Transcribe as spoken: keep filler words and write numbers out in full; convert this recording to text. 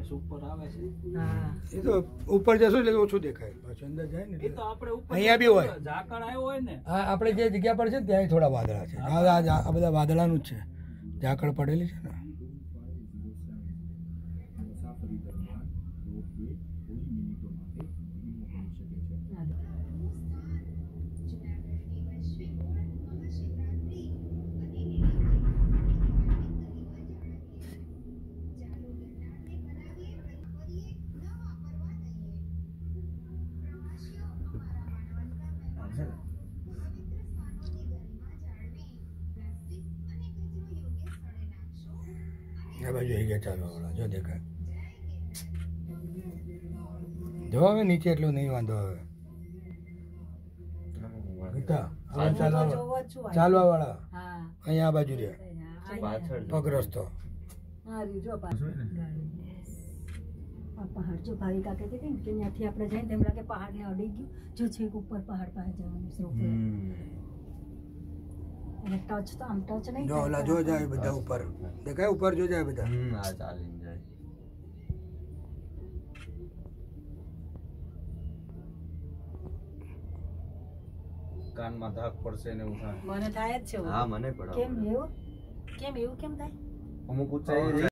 ઉપર આવે છે હા એ તો ઉપર જશો એટલે ઓછું દેખાય પાછું અંદર જાય ને એ તો આપણે ઉપર અહીંયા બી હોય ઝાકળ આવ્યો હોય ને હા આપણે જે જગ્યા પર છે ત્યાં થોડા વાદળા છે આ આ બધા વાદળાનું જ છે ઝાકળ પડેલી છે ને આ બાજુ આવી ગયા ચાલો વાળા જો દેખાય જો હવે નીચે એટલું નહીં વાંધો હવે ચાલવા ચાલવા વાળા અહીંયા આ બાજુ રહ્યા પગ રસ્તો પહાડ જો ભાવિકા કહેતી હતી ને કે ત્યાંથી આપણે જઈએ તેમ લાગે પહાડને અડી ગયું જો છેક ઉપર પહાડ પાસે જવાનું છે અને ટચ તો આમ ટચ નહીં જો ઓલા જો જાય બધા ઉપર દેખાય ઉપર જો જાય બધા હમ આ ચાલીને જાય કાનમાં ધાક પડશે ને એવું થાય મને થાય જ છે હા મને પડે કેમ એવું કેમ એવું કેમ થાય અમુક ઊંચાઈ